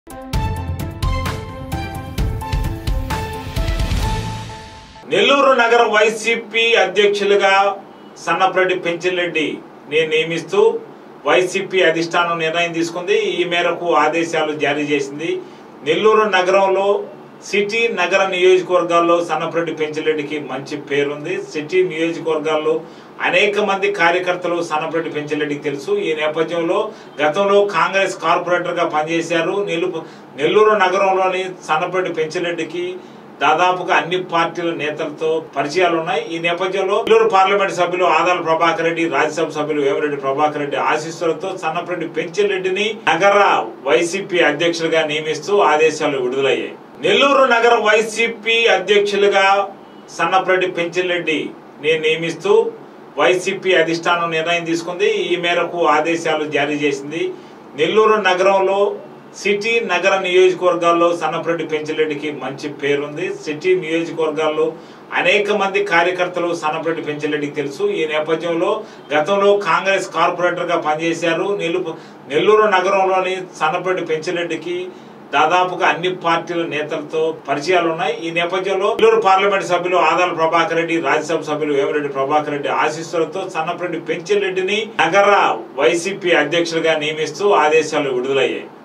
నెల్లూరు నగర వైసీపీ అధ్యక్షులుగా సన్నప్రెడ్డి పెంచిరెడ్డి నియమిస్తూ వైసీపీ అధిష్టానం నిర్ణయం తీసుకుంది. ఈ మేరకు ఆదేశాలు జారీ చేసింది. నెల్లూరు నగరంలో సిటీ నగర నియోజకవర్గాల్లో సన్నప్రెడ్డి పెంచిరెడ్డికి మంచి పేరుంది. సిటీ నియోజకవర్గాల్లో అనేక మంది కార్యకర్తలు సన్నప్రెడ్డి పెంచిరెడ్డికి తెలుసు. ఈ నేపథ్యంలో గతంలో కాంగ్రెస్ కార్పొరేటర్గా పనిచేశారు. నెల్లూరు నగరంలోని సన్నప్రెడ్డి పెంచిరెడ్డికి దాదాపుగా అన్ని పార్టీల నేతలతో పరిచయాలు ఉన్నాయి. ఈ నేపథ్యంలో నెల్లూరు పార్లమెంట్ సభ్యులు ఆదాల ప్రభాకర్ రెడ్డి, రాజ్యసభ సభ్యులు వేమిరెడ్డి ప్రభాకర్ రెడ్డి ఆశీస్సులతో సన్నప్రెడ్డి పెంచిరెడ్డిని నగర వైసీపీ అధ్యక్షులుగా నియమిస్తూ ఆదేశాలు విడుదలయ్యాయి. నెల్లూరు నగర వైసీపీ అధ్యక్షులుగా సన్నప్రెడ్డి పెంచిరెడ్డి నియమిస్తూ వైసీపీ అధిష్టానం నిర్ణయం తీసుకుంది. ఈ మేరకు ఆదేశాలు జారీ చేసింది. నెల్లూరు నగరంలో సిటీ నగర నియోజకవర్గాల్లో సన్నప్రెడ్డి పెంచిరెడ్డికి మంచి పేరుంది. సిటీ నియోజకవర్గాల్లో అనేక మంది కార్యకర్తలు సన్నప్రెడ్డి పెంచిరెడ్డికి తెలుసు. ఈ నేపథ్యంలో గతంలో కాంగ్రెస్ కార్పొరేటర్గా పనిచేశారు. నెల్లూరు నగరంలోని సన్నప్రెడ్డి పెంచిరెడ్డికి దాదాపుగా అన్ని పార్టీల నేతలతో పరిచయాలు ఉన్నాయి. ఈ నేపథ్యంలో నెల్లూరు పార్లమెంట్ సభ్యులు ఆదాల ప్రభాకర్ రెడ్డి, రాజ్యసభ సభ్యులు వేమిరెడ్డి ప్రభాకర్ రెడ్డి ఆశీస్సులతో సన్నప్రెడ్డి పెంచిరెడ్డిని నగర వైసీపీ అధ్యక్షులుగా నియమిస్తూ ఆదేశాలు విడుదలయ్యాయి.